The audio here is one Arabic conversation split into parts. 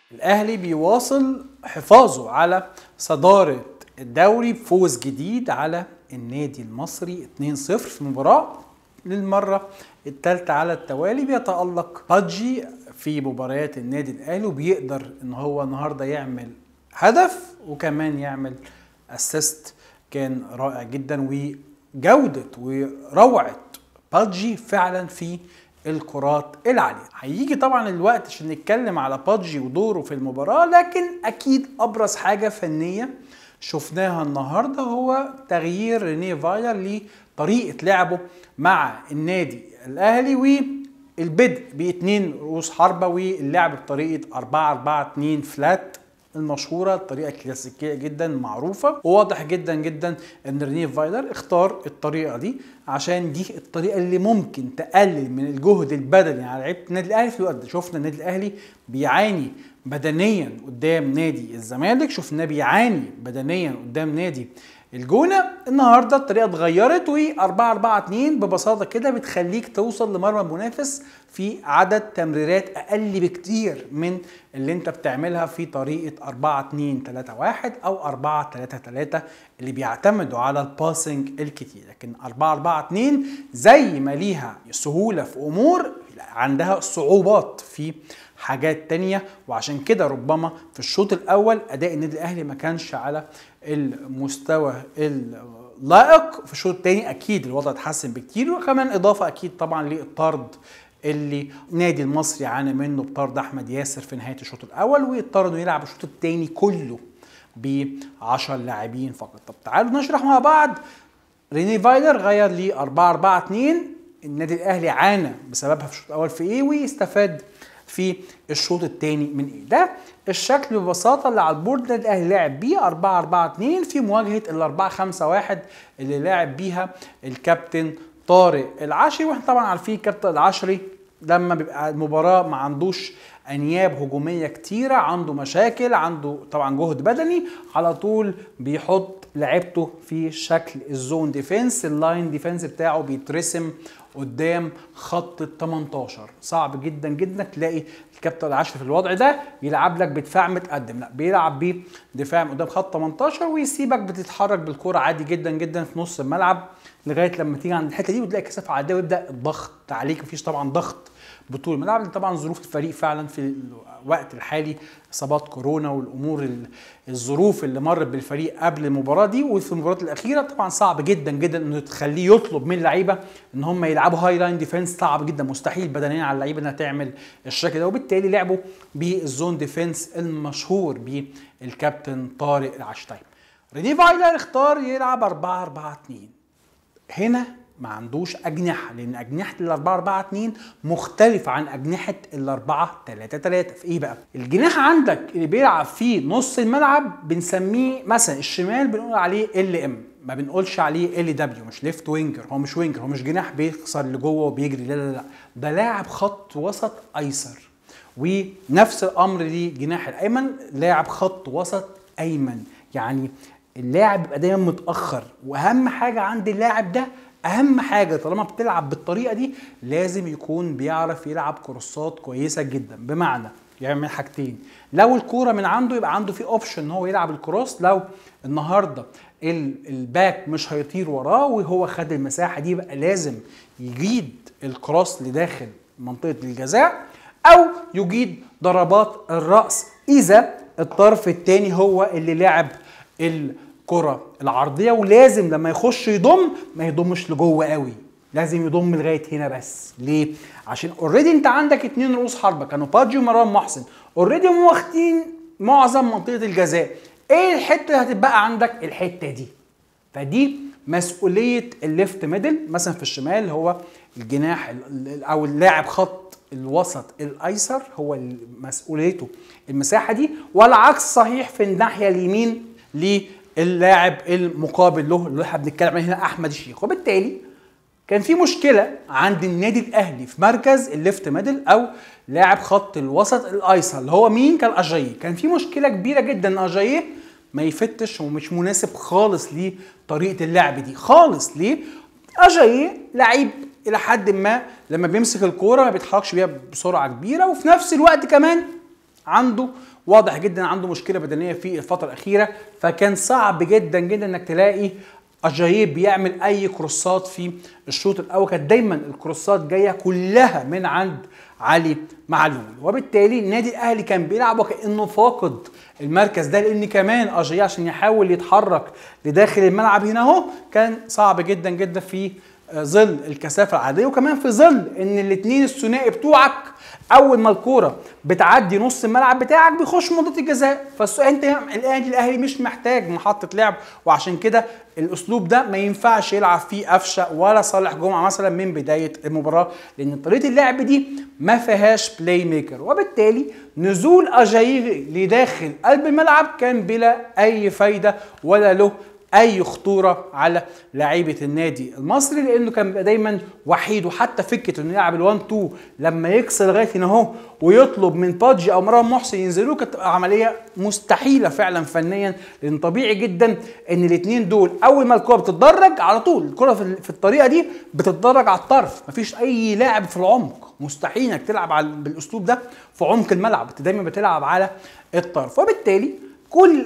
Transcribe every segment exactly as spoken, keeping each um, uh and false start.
الأهلي بيواصل حفاظه على صدارة الدوري بفوز جديد على النادي المصري اتنين صفر في مباراة للمرة الثالثة على التوالي. بيتألق بادجي في مباريات النادي الأهلي وبيقدر ان هو النهارده يعمل هدف وكمان يعمل اسيست. كان رائع جدا، وجودة وروعة بادجي فعلا في الكرات العالية. هيجي طبعا الوقت عشان نتكلم على بادجي ودوره في المباراة، لكن اكيد ابرز حاجة فنية شفناها النهاردة هو تغيير رينيه فايلر لطريقة لعبه مع النادي الاهلي، والبدء باتنين رؤوس حربة واللعب بطريقة أربعة أربعة اتنين فلات المشهورة، الطريقة الكلاسيكية جدا معروفة. وواضح جدا جدا ان رينيه فايلر اختار الطريقة دي عشان دي الطريقة اللي ممكن تقلل من الجهد البدني على لعيبة النادي الاهلي في الوقت ده. شفنا النادي الاهلي بيعاني بدنيا قدام نادي الزمالك، شفناه بيعاني بدنيا قدام نادي الجونة. النهارده الطريقه اتغيرت وأربعة أربعة اتنين ببساطه كده بتخليك توصل لمرمى المنافس في عدد تمريرات اقل بكتير من اللي انت بتعملها في طريقه أربعة اتنين تلاتة واحد او أربعة تلاتة تلاتة اللي بيعتمدوا على الباسنج الكتير. لكن أربعة أربعة اتنين زي ما ليها سهوله في امور عندها صعوبات في حاجات تانية، وعشان كده ربما في الشوط الاول اداء النادي الاهلي ما كانش على المستوى اللائق. في الشوط الثاني اكيد الوضع اتحسن بكتير، وكمان اضافه اكيد طبعا للطرد اللي النادي المصري عانى منه بطرد احمد ياسر في نهايه الشوط الاول، واضطر انه يلعب الشوط الثاني كله ب عشرة لاعبين فقط. طب تعالوا نشرح مع بعض. رينيه فايلر غير ل أربعة أربعة اتنين، النادي الاهلي عانى بسببها في الشوط الاول في ايه ويستفاد في الشوط الثاني من ايه. ده الشكل ببساطه اللي على البورد النادي الاهلي لعب بيه أربعة أربعة اتنين في مواجهه ال أربعة خمسة واحد اللي لعب بيها الكابتن طارق العشري. واحنا طبعا عارفين الكابتن العشري لما بيبقى المباراه ما عندوش انياب هجوميه كتيره، عنده مشاكل، عنده طبعا جهد بدني، على طول بيحط لعبته في شكل الزون ديفense. اللاين ديفنس بتاعه بيترسم قدام خط ال تمنتاشر. صعب جدا جدا تلاقي الكابتن العشري في الوضع ده يلعب لك بدفاع متقدم، لا بيلعب بدفاع قدام خط تمنتاشر ويسيبك بتتحرك بالكرة عادي جدا جدا في نص الملعب لغايه لما تيجي عند الحته دي وتلاقي كثافه عاديه ويبدا الضغط عليك. مفيش طبعا ضغط بطول الملعب، طبعا ظروف الفريق فعلا في الوقت الحالي اصابات كورونا والامور الظروف اللي مرت بالفريق قبل المباراه دي وفي المباراه الاخيره طبعا صعب جدا جدا انه تخليه يطلب من اللعيبه ان هم يلعبوا هاي لاين ديفنس. صعب جدا، مستحيل بدنيا على اللعيبه انها تعمل الشكل ده، وبالتالي لعبوا بالزون ديفنس المشهور بالكابتن طارق العشري. رينيه فايلر اختار يلعب أربعة أربعة اتنين. هنا ما عندوش أجنحة، لأن أجنحة ال أربعة أربعة اتنين مختلفة عن أجنحة ال أربعة تلاتة تلاتة. في إيه بقى؟ الجناح عندك اللي بيلعب في نص الملعب بنسميه مثلا الشمال بنقول عليه ال ام، ما بنقولش عليه ال دبليو، مش ليفت وينجر، هو مش وينجر، هو مش جناح بيكسر لجوه وبيجري، لا لا لا، ده لاعب خط وسط أيسر. ونفس الأمر للجناح الأيمن، لاعب خط وسط أيمن. يعني اللاعب بيبقى دايما متأخر، وأهم حاجة عند اللاعب ده، اهم حاجه طالما بتلعب بالطريقه دي لازم يكون بيعرف يلعب كروسات كويسه جدا. بمعنى يعمل حاجتين، لو الكوره من عنده يبقى عنده في اوبشن ان هو يلعب الكروس، لو النهارده الباك مش هيطير وراه وهو خد المساحه دي يبقى لازم يجيد الكروس لداخل منطقه الجزاء، او يجيد ضربات الراس اذا الطرف الثاني هو اللي لعب الكرة العرضية. ولازم لما يخش يضم ما يضمش لجوه قوي، لازم يضم لغايه هنا بس. ليه؟ عشان اوريدي انت عندك اتنين رؤوس حربه كانوا بادجي ومروان محسن، اوريدي هم واخدين معظم منطقه الجزاء. ايه الحته اللي هتبقى عندك؟ الحته دي. فدي مسؤوليه الليفت ميدل مثلا في الشمال، هو الجناح او اللاعب خط الوسط الايسر هو مسؤوليته المساحه دي، والعكس صحيح في الناحيه اليمين للاعب المقابل له اللي احنا بنتكلم عليه هنا احمد الشيخ. وبالتالي كان في مشكله عند النادي الاهلي في مركز الليفت ميدل او لاعب خط الوسط الايسر اللي هو مين؟ كان اجاييه. كان في مشكله كبيره جدا ان اجاييه ما يفتش ومش مناسب خالص لطريقه اللعب دي خالص. ليه؟ اجاييه لعيب الى حد ما لما بيمسك الكوره ما بيتحركش بيها بسرعه كبيره، وفي نفس الوقت كمان عنده واضح جدا عنده مشكله بدنيه في الفتره الاخيره، فكان صعب جدا جدا انك تلاقي اجاييه بيعمل اي كروسات في الشوط الاول، كانت دايما الكروسات جايه كلها من عند علي معلول، وبالتالي النادي الاهلي كان بيلعب وكانه فاقد المركز ده، لان كمان اجاييه عشان يحاول يتحرك لداخل الملعب هنا اهو كان صعب جدا جدا في ظل الكثافه العاديه، وكمان في ظل ان الاثنين الثنائي بتوعك اول ما الكوره بتعدي نص الملعب بتاعك بيخش منطقه الجزاء، فالسؤال انت النادي الاهلي مش محتاج محطه لعب، وعشان كده الاسلوب ده ما ينفعش يلعب فيه قفشه ولا صالح جمعه مثلا من بدايه المباراه، لان طريقه اللعب دي ما فيهاش بلاي ميكر، وبالتالي نزول اجاييه لداخل قلب الملعب كان بلا اي فايده ولا له اي خطوره على لعيبه النادي المصري، لانه كان بيبقى دايما وحيد، وحتى فكره انه يلعب الوان تو لما يكسر لغايه هنا اهو ويطلب من بادجي او مروان محسن ينزلوا كانت عمليه مستحيله فعلا فنيا، لان طبيعي جدا ان الاثنين دول اول ما الكره بتتدرج على طول الكره في الطريقه دي بتتدرج على الطرف، مفيش اي لاعب في العمق، مستحيل انك تلعب بالاسلوب ده في عمق الملعب، انت دايما بتلعب على الطرف، وبالتالي كل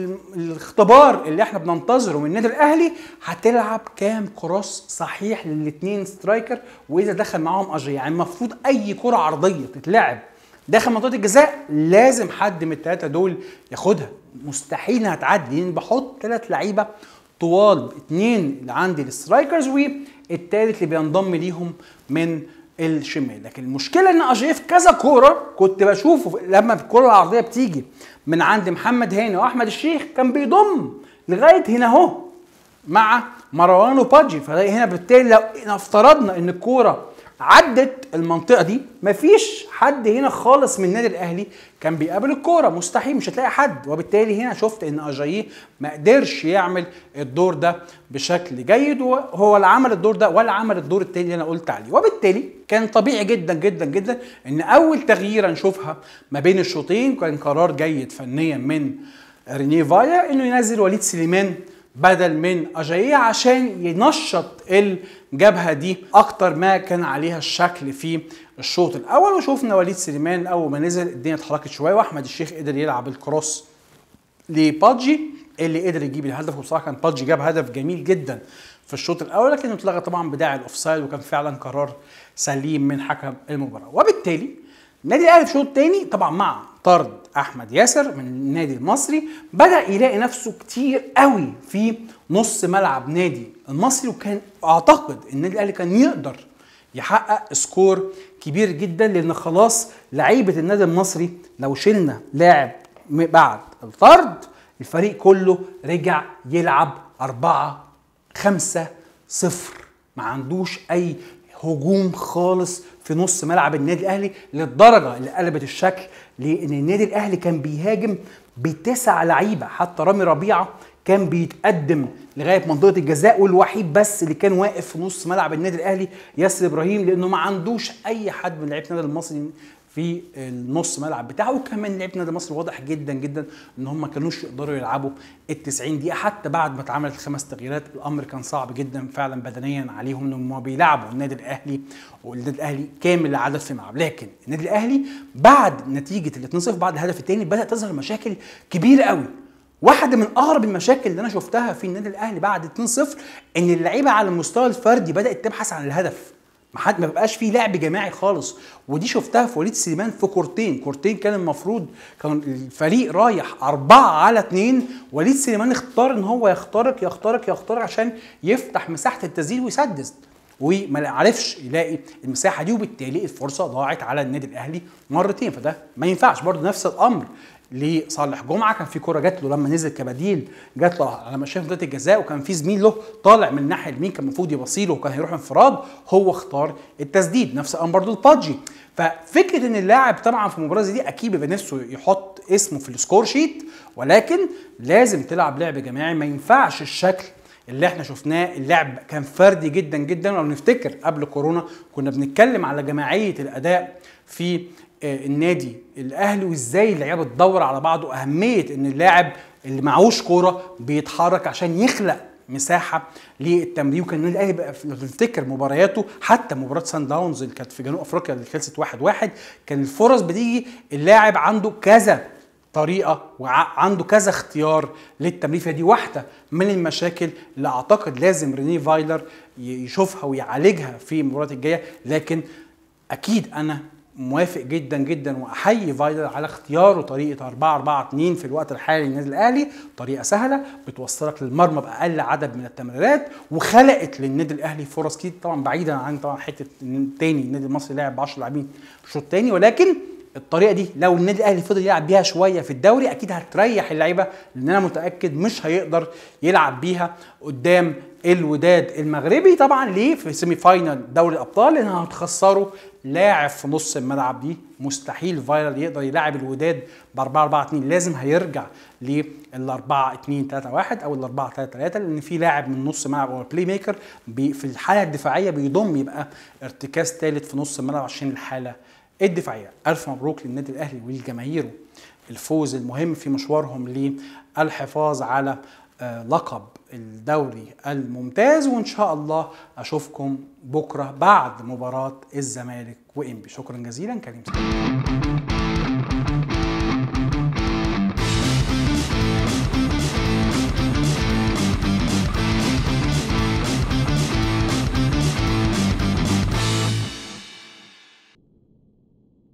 الاختبار اللي احنا بننتظره من النادي الاهلي هتلعب كام كروس صحيح للاثنين سترايكر، واذا دخل معاهم اجاييه، يعني المفروض اي كره عرضيه تتلعب داخل منطقه الجزاء لازم حد من الثلاثه دول ياخدها، مستحيل هتعدي، لان بحط ثلاث لعيبه طوال، اثنين اللي عندي السترايكرز والثالث اللي بينضم ليهم من الشمال، لكن المشكله ان اجاييه في كذا كوره كنت بشوفه لما الكره العرضيه بتيجي من عند محمد هاني واحمد الشيخ كان بيضم لغايه هنا اهو مع مروان وبادجي، فهنا بالتالي لو افترضنا ان الكوره عدت المنطقه دي مفيش حد هنا خالص من النادي الاهلي كان بيقابل الكوره، مستحيل مش هتلاقي حد، وبالتالي هنا شفت ان اجاييه ما قدرش يعمل الدور ده بشكل جيد، وهو لا عمل الدور ده ولا عمل الدور التاني اللي انا قلت عليه، وبالتالي كان طبيعي جدا جدا جدا ان اول تغييره نشوفها ما بين الشوطين كان قرار جيد فنيا من رينيه فايلر انه ينزل وليد سليمان بدل من اجاييه عشان ينشط الجبهه دي اكتر ما كان عليها الشكل في الشوط الاول، وشوفنا وليد سليمان اول ما نزل الدنيا اتحركت شويه، واحمد الشيخ قدر يلعب الكروس لبادجي اللي قدر يجيب الهدف، وبصراحه كان بادجي جاب هدف جميل جدا في الشوط الاول، لكنه اتلغى طبعا بداعي الاوفسايد، وكان فعلا قرار سليم من حكم المباراه، وبالتالي النادي الاهلي في الشوط الثاني طبعا مع طرد احمد ياسر من النادي المصري بدا يلاقي نفسه كتير قوي في نص ملعب نادي المصري، وكان اعتقد النادي الاهلي كان يقدر يحقق سكور كبير جدا، لان خلاص لعيبه النادي المصري لو شلنا لاعب بعد الطرد الفريق كله رجع يلعب أربعة خمسة صفر، ما عندوش اي هجوم خالص في نص ملعب النادي الاهلي، للدرجه اللي قلبت الشكل لان النادي الاهلي كان بيهاجم بتسع لعيبه، حتى رامي ربيعه كان بيتقدم لغايه منطقه الجزاء، والوحيد بس اللي كان واقف في نص ملعب النادي الاهلي ياسر ابراهيم، لانه ما عندوش اي حد من لعيبه النادي المصري في النص ملعب بتاعه، وكمان لعيبه النادي المصري واضح جدا جدا ان هم ما كانوش يقدروا يلعبوا ال تسعين دقيقه، حتى بعد ما اتعملت الخمس تغييرات الامر كان صعب جدا فعلا بدنيا عليهم انهم بيلعبوا النادي الاهلي، والنادي الاهلي كامل العدد في الملعب، لكن النادي الاهلي بعد نتيجه ال اتنين صفر بعد الهدف الثاني بدات تظهر مشاكل كبيره قوي. واحده من اغرب المشاكل اللي انا شفتها في النادي الاهلي بعد اتنين صفر ان اللعيبه على المستوى الفردي بدات تبحث عن الهدف، ما حد ما بقاش فيه لعب جماعي خالص، ودي شفتها في وليد سليمان في كورتين، كورتين كان المفروض كان الفريق رايح أربعة على اتنين، وليد سليمان اختار ان هو يخترق يخترق يخترق عشان يفتح مساحه التسديد ويسدد، وما عرفش يلاقي المساحه دي، وبالتالي الفرصه ضاعت على النادي الاهلي مرتين، فده ما ينفعش. برضه نفس الامر لصالح جمعه، كان في كوره جات له لما نزل كبديل جات له على مشاف منطقه الجزاء، وكان في زميل له طالع من الناحيه اليمين كان المفروض يبصيله وكان هيروح انفراد، هو اختار التسديد. نفس الامر برضه لبادجي. ففكره ان اللاعب طبعا في المباراه دي اكيد بيبقى نفسه يحط اسمه في السكور شيت، ولكن لازم تلعب لعب جماعي، ما ينفعش الشكل اللي احنا شفناه. اللعب كان فردي جدا جدا، ولو نفتكر قبل كورونا كنا بنتكلم على جماعيه الاداء في النادي الاهلي، وازاي اللعيبه بتدور على بعض، واهميه ان اللاعب اللي معهوش كوره بيتحرك عشان يخلق مساحه للتمرير. وكان النادي الاهلي بقى لو تفتكر مبارياته حتى مباراه سان داونز اللي كانت في جنوب افريقيا اللي خلصت واحد واحد، كان الفرص بتيجي اللاعب عنده كذا طريقه وعنده كذا اختيار للتمرير. فدي واحده من المشاكل اللي اعتقد لازم رينيه فايلر يشوفها ويعالجها في المباريات الجايه. لكن اكيد انا موافق جدا جدا واحيي فايلر على اختياره طريقه أربعة أربعة اتنين في الوقت الحالي للنادي الاهلي، طريقه سهله بتوصلك للمرمى باقل عدد من التمريرات، وخلقت للنادي الاهلي فرص كتير، طبعا بعيدا عن طبعا حته تاني النادي المصري لعب ب عشرة لاعبين الشوط الثاني. ولكن الطريقه دي لو النادي الاهلي فضل يلعب بيها شويه في الدوري اكيد هتريح اللعيبه، لان انا متاكد مش هيقدر يلعب بيها قدام الوداد المغربي. طبعا ليه؟ في سيمي فاينال دوري الابطال، لانها هتخسره لاعب في نص الملعب. دي مستحيل فايلر يقدر يلعب الوداد ب أربعة أربعة اتنين، لازم هيرجع لل أربعة اتنين تلاتة واحد او ال أربعة تلاتة تلاتة، لان في لاعب من نص الملعب او البلاي ميكر في الحاله الدفاعيه بيضم يبقى ارتكاز ثالث في نص الملعب عشان الحاله الدفاعيه. الف مبروك للنادي الاهلي ولجماهيره الفوز المهم في مشوارهم للحفاظ على لقب الدوري الممتاز. وان شاء الله اشوفكم بكره بعد مباراه الزمالك وانبي. شكرا جزيلا. كريم سلام.